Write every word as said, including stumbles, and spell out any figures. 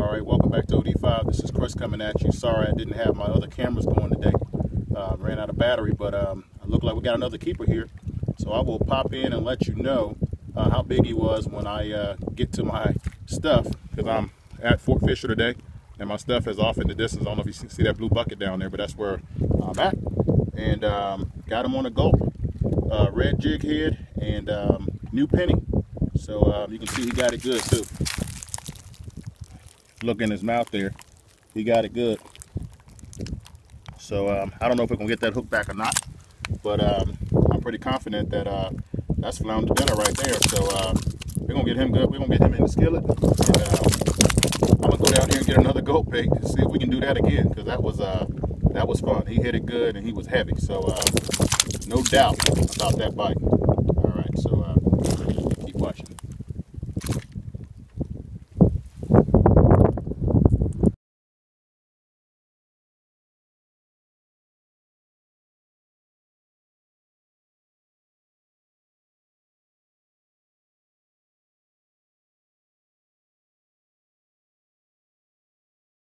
All right, welcome back to O D five. This is Chris coming at you. Sorry I didn't have my other cameras going today. Uh, ran out of battery, but um, it looked like we got another keeper here. So I will pop in and let you know uh, how big he was when I uh, get to my stuff, because I'm at Fort Fisher today, and my stuff is off in the distance. I don't know if you see that blue bucket down there, but that's where I'm at. And um, got him on a gulp, uh, red jig head, and um, new penny. So um, you can see he got it good too. Look in his mouth there, he got it good. So um, I don't know if we're gonna get that hook back or not, but um, I'm pretty confident that uh, that's flounder dinner right there. So uh, we're gonna get him good. We're gonna get him in the skillet, and uh, I'm gonna go down here and get another goat bait and see if we can do that again, because that was uh, that was fun. He hit it good and he was heavy. So uh, no doubt about that bite.